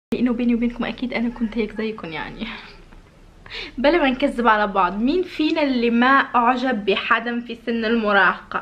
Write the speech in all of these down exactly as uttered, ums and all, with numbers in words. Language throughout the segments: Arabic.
لانه بيني وبينكم اكيد انا كنت هيك زيكم يعني. بلا ما نكذب على بعض، مين فينا اللي ما اعجب بحدا في سن المراهقة؟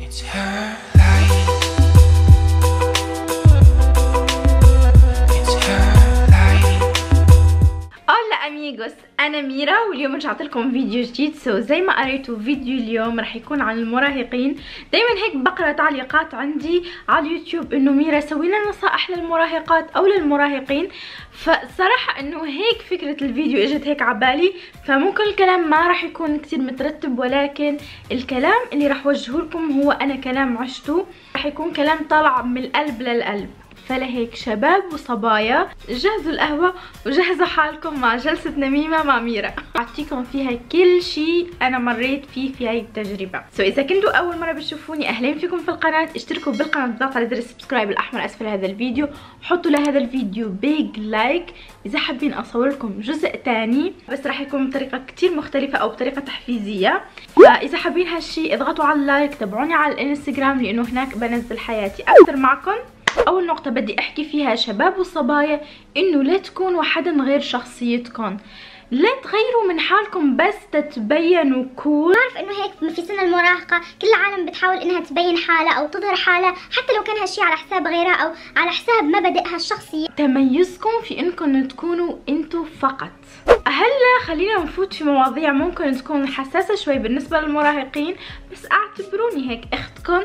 هلا اميغوس، انا ميرا واليوم رجعت لكم فيديو جديد. سو زي ما قريتوا فيديو اليوم رح يكون عن المراهقين. دايما هيك بقرا تعليقات عندي على اليوتيوب انه ميرا سوي لنا نصائح للمراهقات او للمراهقين، فصراحه انه هيك فكره الفيديو اجت هيك عبالي. فممكن الكلام ما رح يكون كتير مترتب، ولكن الكلام اللي رح وجهه لكم هو انا كلام عشته، رح يكون كلام طالع من القلب للقلب. فلهيك شباب وصبايا جهزوا القهوة وجهزوا حالكم مع جلسة نميمة مع ميرا. أعطيكم فيها كل شيء أنا مريت فيه في هاي التجربة. سو إذا كنتوا أول مرة بتشوفوني أهلا فيكم في القناة، اشتركوا بالقناة بضغط على زر السبسكرايب الأحمر أسفل هذا الفيديو، حطوا لهذا الفيديو بيج لايك. إذا حابين أصور لكم جزء تاني بس راح يكون بطريقة كتير مختلفة أو بطريقة تحفيزية، فإذا حابين هالشي اضغطوا على اللايك، تابعوني على الانستغرام لأنه هناك بنزل حياتي أكثر معكم. اول نقطة بدي احكي فيها شباب وصبايا انه لا تكونوا حدا غير شخصيتكم، لا تغيروا من حالكم بس تتبينوا كول. بعرف انه هيك في سن المراهقة كل العالم بتحاول انها تبين حالها او تظهر حالها، حتى لو كان هالشي على حساب غيرها او على حساب مبادئها الشخصية. تميزكم في انكم تكونوا انتو فقط. هلا خلينا نفوت في مواضيع ممكن تكون حساسة شوي بالنسبة للمراهقين، بس اعتبروني هيك اختكم.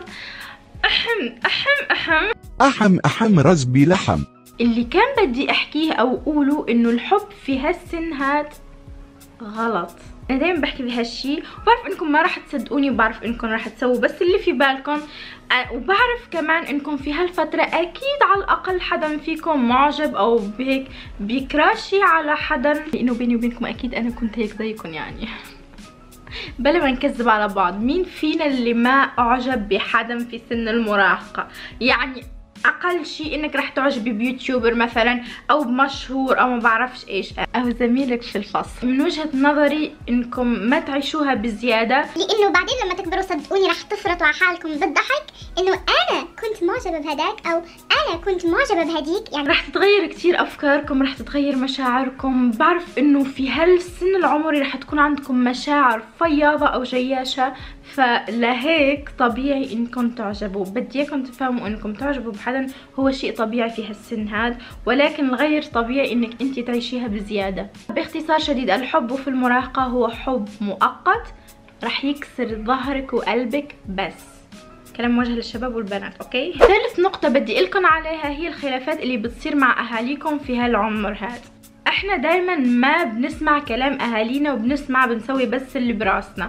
احم احم احم أحم أحم رزبي لحم. اللي كان بدي احكيه او اقوله انه الحب في هالسن هاد غلط. انا دايما بحكي بهالشي وبعرف انكم ما راح تصدقوني وبعرف انكم راح تسووا بس اللي في بالكم، وبعرف كمان انكم في هالفترة اكيد على الاقل حدا فيكم معجب او بهيك بيكراشي على حدا، لانه بيني وبينكم اكيد انا كنت هيك زيكم يعني. بلا ما نكذب على بعض، مين فينا اللي ما اعجب بحدا في سن المراهقة؟ يعني اقل شيء انك رح تعجبي بيوتيوبر مثلا او بمشهور او ما بعرفش ايش او زميلك في الفصل. من وجهة نظري انكم ما تعيشوها بزيادة، لانه بعدين لما تكبروا صدقوني رح تفرطوا على حالكم بالضحك انه انا كنت معجبة بهداك او انا كنت معجبة بهديك. يعني رح تتغير كتير افكاركم، رح تتغير مشاعركم. بعرف انه في هالسن العمري رح تكون عندكم مشاعر فياضة او جياشة، فلهيك طبيعي انكم تعجبوا. بدي اياكم تفهموا انكم تعجبوا بحدا هو شيء طبيعي في هالسن هاد، ولكن الغير طبيعي انك انت تعيشيها بزيادة. باختصار شديد الحب في المراهقة هو حب مؤقت رح يكسر ظهرك وقلبك بس. كلام موجه للشباب والبنات، اوكي؟ ثالث نقطة بدي لكم عليها هي الخلافات اللي بتصير مع اهاليكم في هالعمر هاد. احنا دايما ما بنسمع كلام اهالينا وبنسمع بنسوي بس اللي براسنا،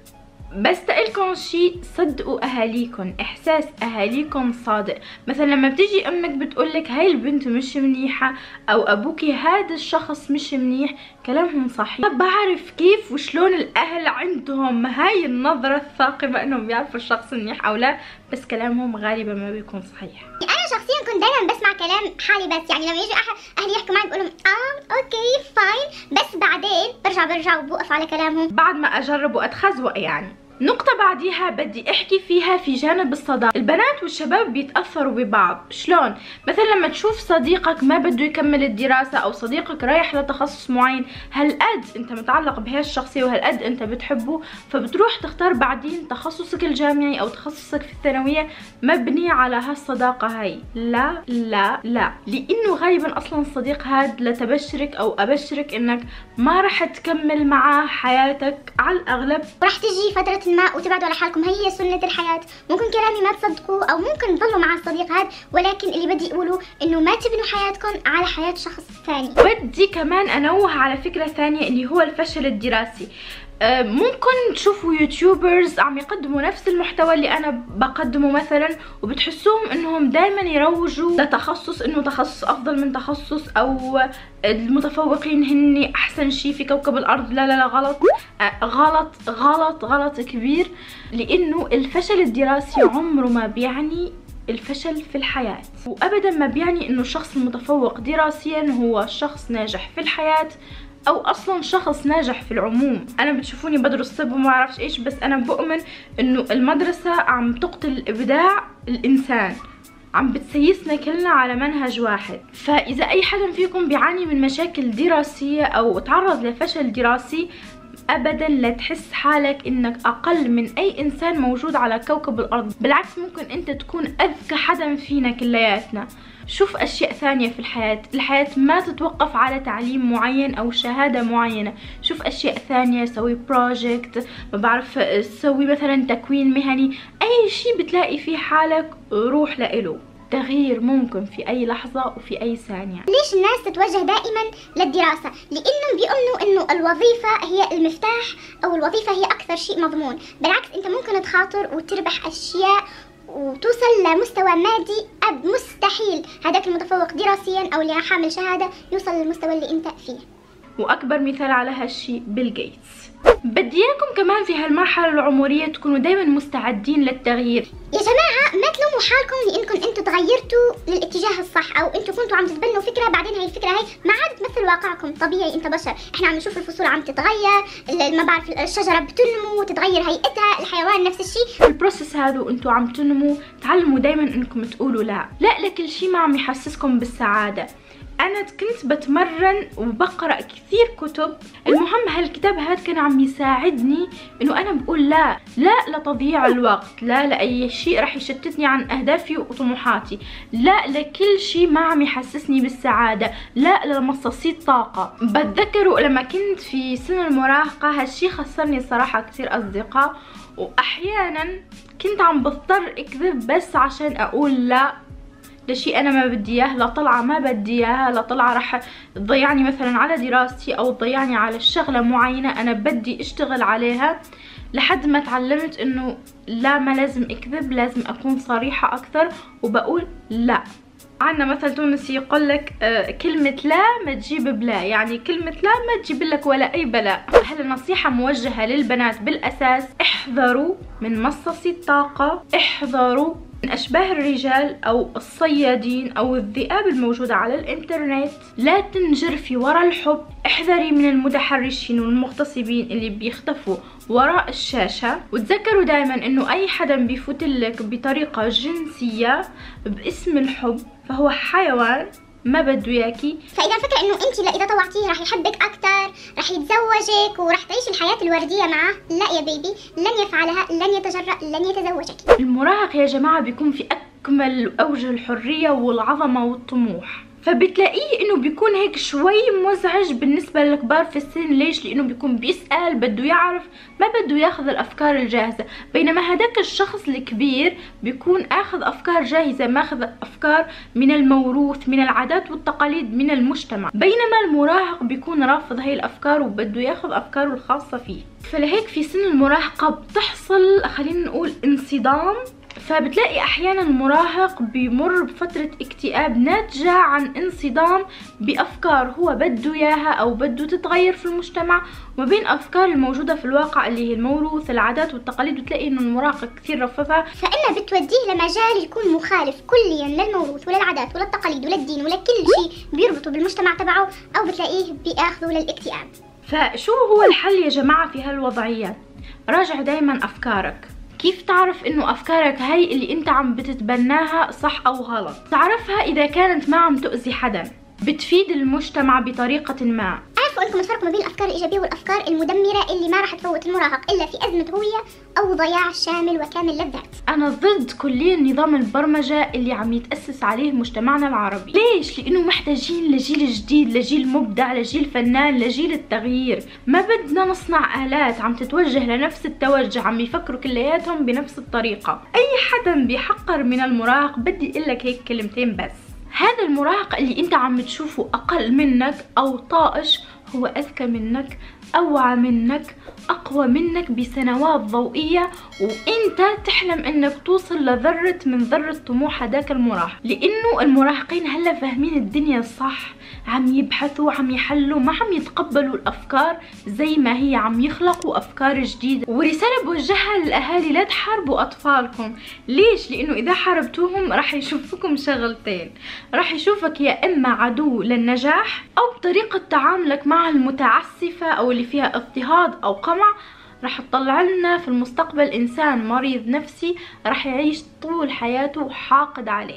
بس تقلكم شيء صدقوا اهاليكم، احساس اهاليكم صادق. مثلا لما بتيجي امك بتقولك هاي البنت مش منيحة او ابوكي هذا الشخص مش منيح، كلامهم صحيح. بعرف كيف وشلون الاهل عندهم هاي النظرة الثاقبة انهم بيعرفوا الشخص منيح او لا، بس كلامهم غالبا ما بيكون صحيح. انا شخصيا كنت دايما بسمع كلام حالي، بس يعني لما يجي اهلي يحكوا معي بقول لهم اه اوكي فاين، بس بعدين برجع برجع وبوقف على كلامهم بعد ما اجرب واتخزوق يعني. نقطة بعديها بدي احكي فيها في جانب الصداقة. البنات والشباب بيتأثروا ببعض. شلون؟ مثلا لما تشوف صديقك ما بده يكمل الدراسة او صديقك رايح لتخصص معين، هالقد انت متعلق بهالشخصية وهالقد انت بتحبه، فبتروح تختار بعدين تخصصك الجامعي او تخصصك في الثانوية مبني على هالصداقة هاي. لا لا لا، لانه غالبا اصلا الصديق هاد لتبشرك او ابشرك انك ما رح تكمل معاه حياتك على الاغلب، ورح تجي فترة ما وتبعدوا على حالكم. هي سنة الحياة. ممكن كلامي ما تصدقوه او ممكن تضلوا مع الصديق هذا، ولكن اللي بدي اقوله انه ما تبنوا حياتكم على حياة شخص ثاني. بدي كمان انوه على فكرة ثانية اللي هو الفشل الدراسي. ممكن تشوفوا يوتيوبرز عم يقدموا نفس المحتوى اللي انا بقدمه مثلا، وبتحسوهم انهم دائما يروجوا لتخصص انه تخصص افضل من تخصص او المتفوقين هن احسن شيء في كوكب الارض. لا لا لا، غلط غلط غلط غلط كبير، لانه الفشل الدراسي عمره ما بيعني الفشل في الحياة، وابدا ما بيعني انه الشخص المتفوق دراسيا هو شخص ناجح في الحياة او اصلا شخص ناجح في العموم. انا بتشوفوني بدرس طب وما اعرفش ايش، بس انا بؤمن انه المدرسة عم تقتل ابداع الانسان، عم بتسيسنا كلنا على منهج واحد. فإذا أي حدا فيكم بيعاني من مشاكل دراسية أو تعرض لفشل دراسي، ابدا لا تحس حالك انك اقل من اي انسان موجود على كوكب الارض، بالعكس ممكن انت تكون اذكى حدا فينا كلياتنا. شوف اشياء ثانية في الحياة، الحياة ما تتوقف على تعليم معين او شهادة معينة. شوف اشياء ثانية، سوي بروجكت، ما بعرف سوي مثلا تكوين مهني، اي شيء بتلاقي فيه حالك روح لإله. تغيير ممكن في أي لحظة وفي أي ثانية. ليش الناس تتوجه دائما للدراسة؟ لأنهم بيؤمنوا إنه الوظيفة هي المفتاح أو الوظيفة هي أكثر شيء مضمون. بالعكس أنت ممكن تخاطر وتربح أشياء وتوصل لمستوى مادي أب مستحيل هذاك المتفوق دراسيا أو اللي حامل شهادة يوصل للمستوى اللي أنت فيه. وأكبر مثال على هالشي بيل جيتس. بدي اياكم كمان في هالمرحلة العمرية تكونوا دايما مستعدين للتغيير. يا جماعة ما تلوموا حالكم لانكم انتوا تغيرتوا للاتجاه الصح، او انتوا كنتوا عم تتبنوا فكرة بعدين هاي الفكرة هاي ما عاد تمثل واقعكم. طبيعي انت بشر، احنا عم نشوف الفصول عم تتغير، ما بعرف الشجرة بتنمو وتتغير هيئتها، الحيوان نفس الشيء. البروسيس هذا وانتوا عم تنمو تعلموا دايما انكم تقولوا لا، لا لكل شيء ما عم يحسسكم بالسعادة. أنا كنت بتمرن وبقرأ كثير كتب، المهم هالكتاب هذا كان عم يساعدني إنه أنا بقول لا، لا لتضييع الوقت، لا لأي شيء رح يشتتني عن أهدافي وطموحاتي، لا لكل شيء ما عم يحسسني بالسعادة، لا لمصاصي الطاقة. بتذكروا لما كنت في سن المراهقة هالشي خسرني صراحة كثير أصدقاء، وأحيانا كنت عم بضطر أكذب بس عشان أقول لا لشيء انا ما بدي اياه، لطلعه ما بدي اياها، لطلعه رح تضيعني مثلا على دراستي او تضيعني على الشغله معينه انا بدي اشتغل عليها، لحد ما تعلمت انه لا، ما لازم اكذب، لازم اكون صريحه اكثر وبقول لا. عنا مثل تونسي يقول لك آه كلمة لا ما تجيب بلا، يعني كلمة لا ما تجيب لك ولا أي بلاء. هل النصيحة موجهة للبنات بالأساس، احذروا من مصاصي الطاقة، احذروا من أشباه الرجال أو الصيادين أو الذئاب الموجودة على الإنترنت، لا تنجرفي ورا الحب، احذري من المتحرشين والمغتصبين اللي بيختفوا وراء الشاشة، وتذكروا دائما إنه أي حدا بيفوتلك بطريقة جنسية باسم الحب فهو حيوان ما بده اياكي. فاذا فكر انه انت لا اذا طوعتيه رح يحبك اكثر، رح يتزوجك ورح تعيش الحياه الورديه معه، لا يا بيبي، لن يفعلها، لن يتجرأ، لن يتزوجك. المراهق يا جماعه بيكون في اكمل اوجه الحريه والعظمه والطموح، فبتلاقيه انه بيكون هيك شوي مزعج بالنسبه للكبار في السن. ليش؟ لانه بيكون بيسأل، بده يعرف، ما بده ياخذ الافكار الجاهزه، بينما هذاك الشخص الكبير بيكون اخذ افكار جاهزه، ماخذ افكار من الموروث، من العادات والتقاليد، من المجتمع، بينما المراهق بيكون رافض هاي الافكار وبده ياخذ افكاره الخاصه فيه. فلهيك في سن المراهقه بتحصل خلينا نقول انصدام، فبتلاقي احيانا المراهق بيمر بفترة اكتئاب ناتجة عن انصدام بافكار هو بده اياها او بده تتغير في المجتمع، وما بين افكار الموجودة في الواقع اللي هي الموروث، العادات والتقاليد، بتلاقي انه المراهق كثير رفضها، فإنها بتوديه لمجال يكون مخالف كليا للموروث وللعادات وللتقاليد وللدين ولكل شيء بيربطه بالمجتمع تبعه، او بتلاقيه بياخذه للاكتئاب. فشو هو الحل يا جماعة في هالوضعيات؟ راجع دايما افكارك. كيف تعرف انه افكارك هاي اللي انت عم بتتبناها صح او غلط؟ تعرفها اذا كانت ما عم تؤذي حدا، بتفيد المجتمع بطريقة ما. عارفوا انكم الفرق ما بين الافكار الايجابيه والافكار المدمره اللي ما راح تفوت المراهق الا في ازمه هويه او ضياع شامل وكامل للذات. انا ضد كليا نظام البرمجه اللي عم يتاسس عليه مجتمعنا العربي. ليش؟ لانه محتاجين لجيل جديد، لجيل مبدع، لجيل فنان، لجيل التغيير. ما بدنا نصنع الات عم تتوجه لنفس التوجه، عم يفكروا كلياتهم بنفس الطريقه. اي حدا بيحقر من المراهق بدي اقول لك هيك كلمتين بس، هذا المراهق اللي انت عم تشوفه اقل منك او طائش هو اذكى منك، اوعى منك، اقوى منك بسنوات ضوئية، وانت تحلم انك توصل لذرة من ذرة طموح هداك المراهق. لانه المراهقين هلا فاهمين الدنيا صح، عم يبحثوا، عم يحلوا، ما عم يتقبلوا الافكار زي ما هي، عم يخلقوا افكار جديدة. ورسالة بوجهها للاهالي، لا تحاربوا اطفالكم. ليش؟ لانه اذا حاربتوهم راح يشوفوكم شغلتين، راح يشوفك يا اما عدو للنجاح، او بطريقة تعاملك مع المتعسفة او اللي فيها اضطهاد او قمع راح تطلع لنا في المستقبل انسان مريض نفسي راح يعيش طول حياته حاقد عليك.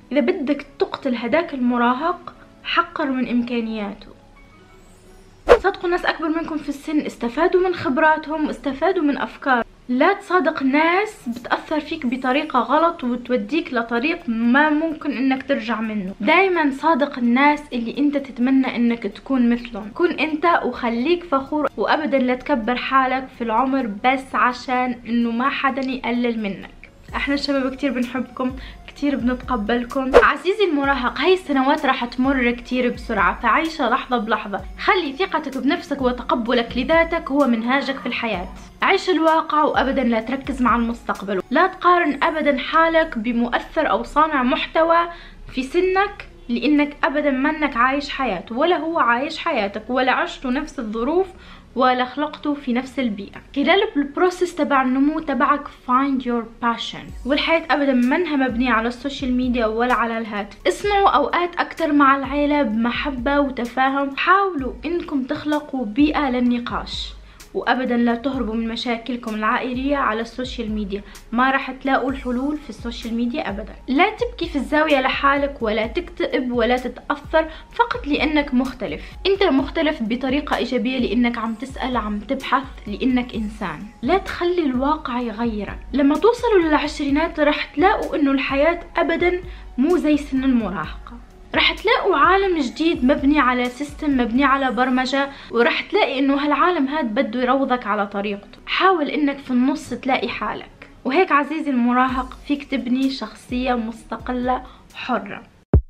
اذا بدك تقتل هداك المراهق حقر من امكانياته. صدقوا ناس اكبر منكم في السن، استفادوا من خبراتهم واستفادوا من افكار. لا تصادق ناس بتأثر فيك بطريقة غلط وتوديك لطريق ما ممكن انك ترجع منه. دايما صادق الناس اللي انت تتمنى انك تكون مثلهم. كن انت وخليك فخور، وابدا لا تكبر حالك في العمر بس عشان انه ما حدا يقلل منك. احنا الشباب كتير بنحبكم، كتير بنتقبلكم. عزيزي المراهق، هاي السنوات راح تمر كتير بسرعة، فعيشها لحظة بلحظة. خلي ثقتك بنفسك وتقبلك لذاتك هو منهاجك في الحياة. عيش الواقع وابدا لا تركز مع المستقبل. لا تقارن ابدا حالك بمؤثر او صانع محتوى في سنك، لانك ابدا منك عايش حياته، ولا هو عايش حياتك، ولا عشتوا نفس الظروف، ولا خلقتوا في نفس البيئة. خلال البروسيس تبع النمو تبعك find your passion. والحياة ابدا منها مبنية على السوشيال ميديا ولا على الهاتف. اصنعوا اوقات اكتر مع العيلة بمحبة وتفاهم. حاولوا انكم تخلقوا بيئة للنقاش، وابدا لا تهربوا من مشاكلكم العائلية على السوشيال ميديا. ما راح تلاقوا الحلول في السوشيال ميديا ابدا. لا تبكي في الزاوية لحالك، ولا تكتئب ولا تتأثر فقط لانك مختلف. انت مختلف بطريقة ايجابية لانك عم تسأل، عم تبحث، لانك انسان. لا تخلي الواقع يغيرك. لما توصلوا للعشرينات راح تلاقوا انه الحياة ابدا مو زي سن المراهقة. رح تلاقوا عالم جديد مبني على سيستم، مبني على برمجة، ورح تلاقي انه هالعالم هاد بده يروضك على طريقته. حاول انك في النص تلاقي حالك، وهيك عزيزي المراهق فيك تبني شخصية مستقلة حرة.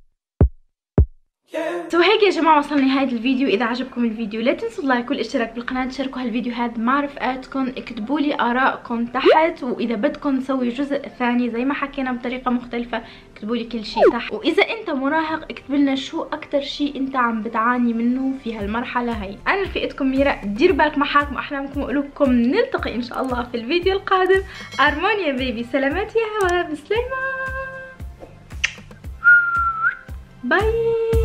سو هيك يا جماعة وصلنا لنهاية الفيديو. إذا عجبكم الفيديو لا تنسوا اللايك والاشتراك بالقناة، تشاركوا هالفيديو هذا مع رفقاتكم، اكتبوا لي آرائكم تحت، وإذا بدكم نسوي جزء ثاني زي ما حكينا بطريقة مختلفة اكتبوا لي كل شيء تحت. وإذا أنت مراهق اكتب لنا شو أكتر شيء أنت عم بتعاني منه في هالمرحلة هاي. أنا رفيقتكم ميرا، ديروا بالك مع حالكم وأحلامكم وقلوبكم. نلتقي إن شاء الله في الفيديو القادم. أرمونيا بيبي، سلامات يا هوا، بسلامة، باي.